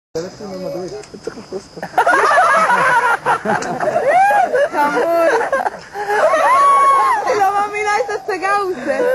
צריך לחפוש אותו. חמוד. לא מאמינה איזה הצגה הוא עושה.